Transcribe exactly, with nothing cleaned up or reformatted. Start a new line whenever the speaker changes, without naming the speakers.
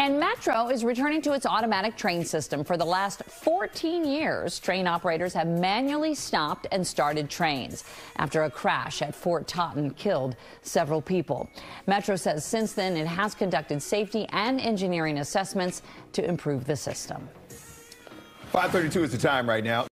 And Metro is returning to its automatic train system. For the last fourteen years, train operators have manually stopped and started trains after a crash at Fort Totten killed several people. Metro says since then it has conducted safety and engineering assessments to improve the system.
five thirty-two is the time right now.